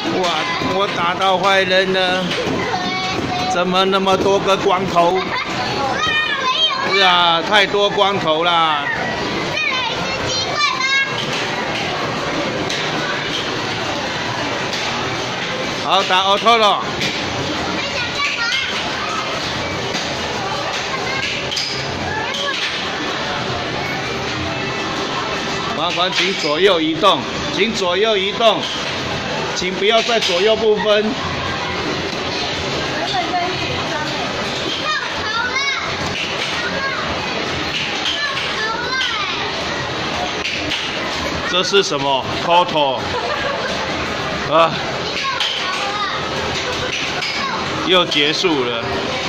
哇，我打到坏人了！怎么那么多个光头？是啊，太多光头啦！好，打 auto 了。麻烦请左右移动，请左右移动，请不要在左右不分。这是什么 ？Toto 啊，又结束了。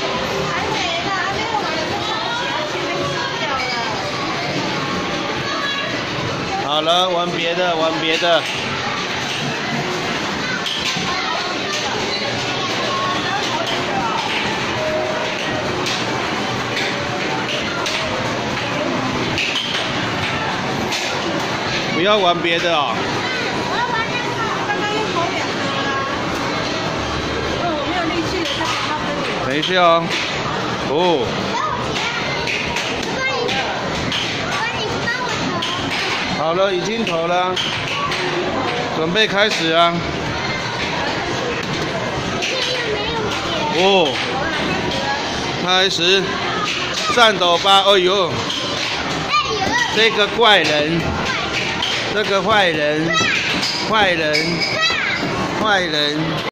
好了，玩别的，玩别的。不要玩别的哦。 我要玩那个，刚刚用投远的啦。我没有力气了，他点到这里。 等一下哦。哦。好了，已经投了，准备开始啊！哦，开始战斗吧！哎呦，这个怪人，这个坏人，坏人，坏人。